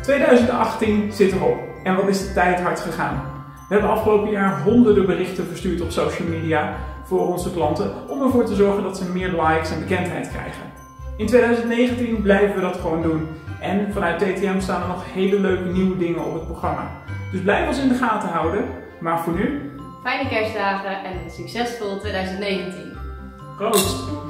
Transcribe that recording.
2018 zit erop en wat is de tijd hard gegaan. We hebben afgelopen jaar honderden berichten verstuurd op social media voor onze klanten om ervoor te zorgen dat ze meer likes en bekendheid krijgen. In 2019 blijven we dat gewoon doen en vanuit TTM staan er nog hele leuke nieuwe dingen op het programma. Dus blijf ons in de gaten houden, maar voor nu... Fijne kerstdagen en een succesvol 2019! Proost!